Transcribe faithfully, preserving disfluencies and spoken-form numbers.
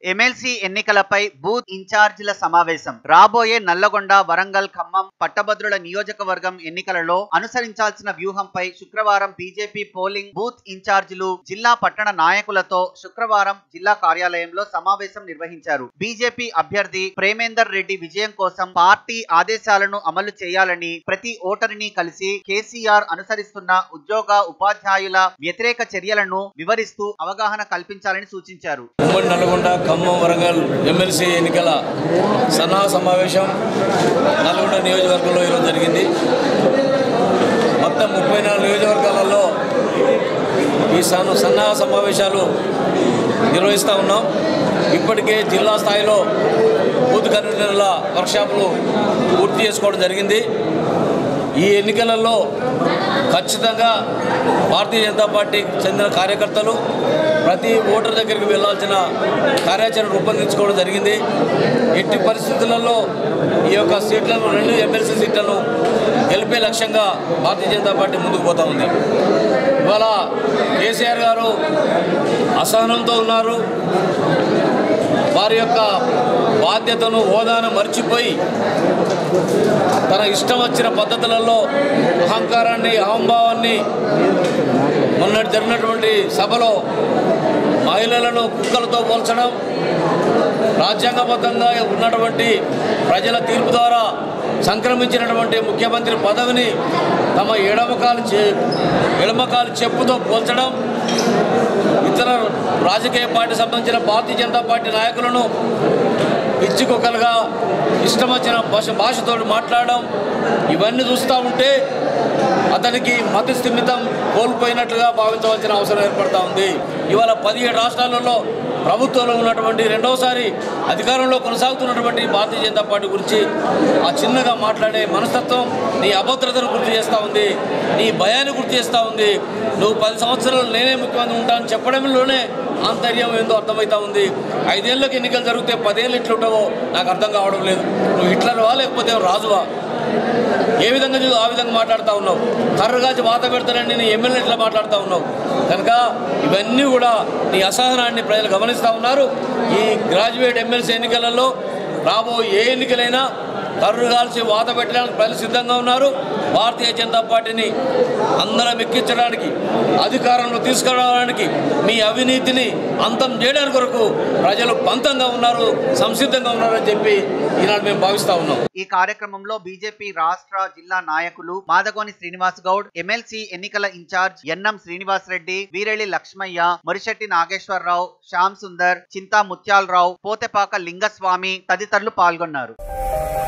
MLC ఎన్నికలపై booth ఇన్ఛార్జీల సమావేశం. రాబోయే నల్లగొండ, వరంగల్, ఖమ్మం పట్టభద్రుల నియోజకవర్గం ఎన్నికలలో అనుసరించాల్సిన వ్యూహంపై శుక్రవారం బీజేపీ పోలింగ్ బూత్ ఇన్ఛార్జీలు, జిల్లా పట్టణ నాయకులతో శుక్రవారం జిల్లా కార్యాలయంలో సమావేశం నిర్వహించారు. బీజేపీ అభ్యర్థి ప్రేమేందర్ రెడ్డి విజయం కోసం పార్టీ ఆదేశాలను అమలు చేయాలని ప్రతి ఓటరిని కలిసి కేసీఆర్ అనుసరిస్తున్న ఉద్యోగ ఉపాధ్యాయుల వ్యతిరేక చర్యలను వివరిస్తూ అవగాహన కల్పించాలని సూచించారు. నల్గొండ, ఖమ్మం, వరంగల్ ఎమ్మెల్సీ ఎన్నికల సన్నాహ సమావేశం నల్గొండ నియోజకవర్గంలో ఈరోజు జరిగింది. మొత్తం ముప్పై నాలుగు నియోజకవర్గాలలో ఈ సన్నాహ సమావేశాలు నిర్వహిస్తూ ఉన్నాం. ఇప్పటికే జిల్లా స్థాయిలో బూత్ కన్వీనర్ల వర్క్షాపులు పూర్తి చేసుకోవడం జరిగింది. ఈ ఎన్నికలలో ఖచ్చితంగా భారతీయ జనతా పార్టీకి చెందిన కార్యకర్తలు ప్రతి ఓటర్ దగ్గరికి వెళ్లాల్సిన కార్యాచరణ రూపొందించుకోవడం జరిగింది. ఎట్టి పరిస్థితులలో ఈ యొక్క సీట్లను, రెండు ఎమ్మెల్సీ సీట్లను గెలిపే లక్ష్యంగా భారతీయ జనతా పార్టీ ముందుకు పోతూ ఉంది. ఇవాళ కేసీఆర్ గారు అసహనంతో ఉన్నారు. వారి యొక్క బాధ్యతను, హోదాను మర్చిపోయి తన ఇష్టం వచ్చిన పద్ధతులలో అహంకారాన్ని, అహంభావాన్ని మొన్నటి జరిగినటువంటి సభలో మహిళలను కుక్కలతో పోల్చడం, రాజ్యాంగబద్ధంగా ఉన్నటువంటి ప్రజల తీర్పు ద్వారా సంక్రమించినటువంటి ముఖ్యమంత్రి పదవిని తమ ఎడమకాలు చే ఎడమకాలు చెప్పుతో పోల్చడం, ఇతర రాజకీయ పార్టీ సంబంధించిన భారతీయ జనతా పార్టీ నాయకులను పిచ్చికొక్కలుగా ఇష్టం వచ్చిన భాష భాషతో మాట్లాడడం, ఇవన్నీ చూస్తూ ఉంటే అతనికి మతి స్థిమితం కోల్పోయినట్లుగా భావించవలసిన అవసరం ఏర్పడుతూ ఉంది. ఇవాళ పదిహేడు రాష్ట్రాలలో ప్రభుత్వంలో ఉన్నటువంటి, రెండవసారి అధికారంలో కొనసాగుతున్నటువంటి భారతీయ జనతా పార్టీ గురించి ఆ చిన్నగా మాట్లాడే మనస్తత్వం నీ అభద్రతను గుర్తు చేస్తూ ఉంది, నీ భయాన్ని గుర్తు చేస్తూ ఉంది. నువ్వు పది సంవత్సరాలు నేనే ముఖ్యమంత్రి ఉంటానని చెప్పడంలోనే ఆంతర్యం ఏందో అర్థమవుతా ఉంది. ఐదేళ్లకు ఎన్నికలు జరిగితే పదేళ్ళు ఎట్లుంటావో నాకు అర్థం కావడం లేదు. నువ్వు హిట్లర్వా లేకపోతే రాజువా? ఏ విధంగా చూ ఆ విధంగా మాట్లాడుతూ ఉన్నావు. కర్రగాచి వాత పెడతానని నీ ఎమ్మెల్యే ఇట్లా మాట్లాడుతూ ఉన్నావు. కనుక ఇవన్నీ కూడా నీ అసహనాన్ని ప్రజలు గమనిస్తూ ఉన్నారు. ఈ గ్రాడ్యుయేట్ ఎమ్మెల్సీ ఎన్నికలలో రాబో ఏ ఎన్నికలైనా కర్రు కాల్చి వాత పెట్టడానికి ప్రజలు సిద్ధంగా ఉన్నారు. భారతీయ జనతా పార్టీని అందరం ఎక్కించడానికి, అధికారంలో తీసుకురావడానికి, మీ అవినీతిని అంతం చేయడానికి కొరకు ప్రజలు పంతంగా ఉన్నారు, సంసిద్ధంగా ఉన్నారని చెప్పి ఈనాడు మేము భావిస్తా ఉన్నాం. ఈ కార్యక్రమంలో బీజేపీ రాష్ట్ర, జిల్లా నాయకులు మాదగోని శ్రీనివాస్ గౌడ్, ఎమ్మెల్సీ ఎన్నికల ఇన్ఛార్జ్ ఎన్ఎం శ్రీనివాస్ రెడ్డి, వీరెళ్లి లక్ష్మయ్య, మురిశెట్టి నాగేశ్వరరావు, శ్యామ్ సుందర్, చింతా ముత్యాలరావు, పోతెపాక లింగస్వామి తదితరులు పాల్గొన్నారు.